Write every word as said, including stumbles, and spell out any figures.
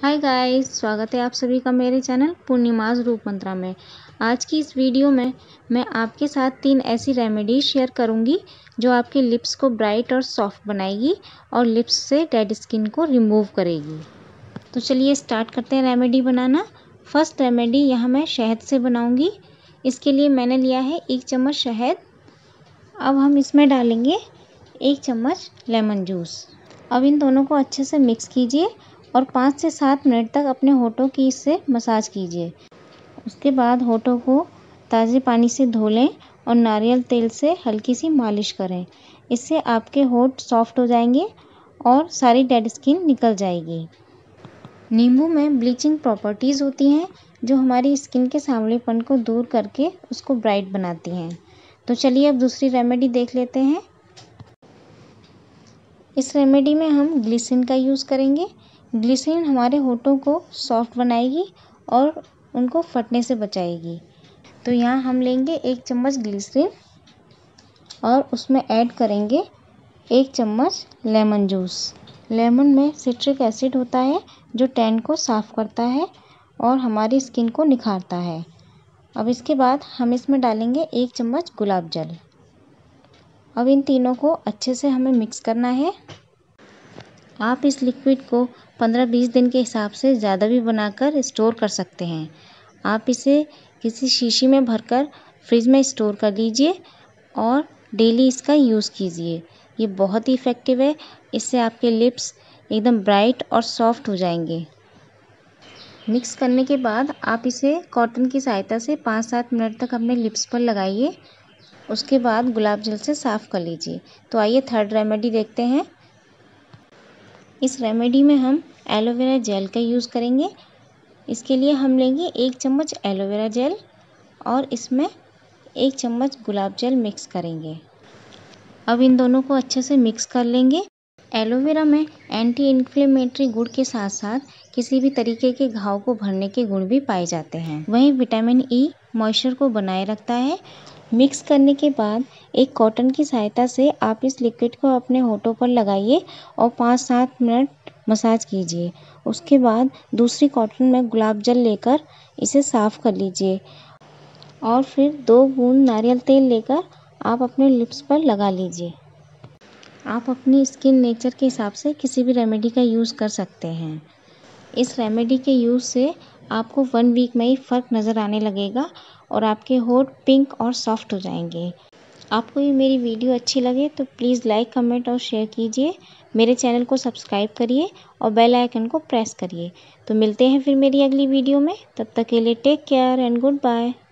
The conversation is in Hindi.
हाय गाइस, स्वागत है आप सभी का मेरे चैनल पूर्णिमाज रूप मंत्रा में। आज की इस वीडियो में मैं आपके साथ तीन ऐसी रेमेडी शेयर करूंगी जो आपके लिप्स को ब्राइट और सॉफ्ट बनाएगी और लिप्स से डेड स्किन को रिमूव करेगी। तो चलिए स्टार्ट करते हैं रेमेडी बनाना। फर्स्ट रेमेडी यहाँ मैं शहद से बनाऊंगी। इसके लिए मैंने लिया है एक चम्मच शहद। अब हम इसमें डालेंगे एक चम्मच लेमन जूस। अब इन दोनों को अच्छे से मिक्स कीजिए और पाँच से सात मिनट तक अपने होठों की इससे मसाज कीजिए। उसके बाद होठों को ताज़े पानी से धो लें और नारियल तेल से हल्की सी मालिश करें। इससे आपके होठ सॉफ्ट हो जाएंगे और सारी डेड स्किन निकल जाएगी। नींबू में ब्लीचिंग प्रॉपर्टीज़ होती हैं जो हमारी स्किन के सांवलेपन को दूर करके उसको ब्राइट बनाती हैं। तो चलिए अब दूसरी रेमेडी देख लेते हैं। इस रेमेडी में हम ग्लिसरीन का यूज़ करेंगे। ग्लिसरीन हमारे होठों को सॉफ्ट बनाएगी और उनको फटने से बचाएगी। तो यहाँ हम लेंगे एक चम्मच ग्लिसरीन और उसमें ऐड करेंगे एक चम्मच लेमन जूस। लेमन में सिट्रिक एसिड होता है जो टैन को साफ़ करता है और हमारी स्किन को निखारता है। अब इसके बाद हम इसमें डालेंगे एक चम्मच गुलाब जल। अब इन तीनों को अच्छे से हमें मिक्स करना है। आप इस लिक्विड को पंद्रह बीस दिन के हिसाब से ज़्यादा भी बनाकर स्टोर कर सकते हैं। आप इसे किसी शीशी में भरकर फ्रिज में स्टोर कर लीजिए और डेली इसका यूज़ कीजिए। ये बहुत ही इफ़ेक्टिव है। इससे आपके लिप्स एकदम ब्राइट और सॉफ्ट हो जाएंगे। मिक्स करने के बाद आप इसे कॉटन की सहायता से पाँच सात मिनट तक अपने लिप्स पर लगाइए। उसके बाद गुलाब जल से साफ़ कर लीजिए। तो आइए थर्ड रेमेडी देखते हैं। इस रेमेडी में हम एलोवेरा जेल का यूज़ करेंगे। इसके लिए हम लेंगे एक चम्मच एलोवेरा जेल और इसमें एक चम्मच गुलाब जल मिक्स करेंगे। अब इन दोनों को अच्छे से मिक्स कर लेंगे। एलोवेरा में एंटी इन्फ्लेमेटरी गुण के साथ साथ किसी भी तरीके के घाव को भरने के गुण भी पाए जाते हैं। वहीं विटामिन ई मॉइस्चर को बनाए रखता है। मिक्स करने के बाद एक कॉटन की सहायता से आप इस लिक्विड को अपने होठों पर लगाइए और पाँच सात मिनट मसाज कीजिए। उसके बाद दूसरी कॉटन में गुलाब जल लेकर इसे साफ़ कर लीजिए और फिर दो बूंद नारियल तेल लेकर आप अपने लिप्स पर लगा लीजिए। आप अपनी स्किन नेचर के हिसाब से किसी भी रेमेडी का यूज़ कर सकते हैं। इस रेमेडी के यूज़ से आपको वन वीक में ही फ़र्क नज़र आने लगेगा और आपके होठ पिंक और सॉफ्ट हो जाएंगे। आपको ये मेरी वीडियो अच्छी लगे तो प्लीज़ लाइक कमेंट और शेयर कीजिए। मेरे चैनल को सब्सक्राइब करिए और बेल आइकन को प्रेस करिए। तो मिलते हैं फिर मेरी अगली वीडियो में। तब तक के लिए take care and good bye.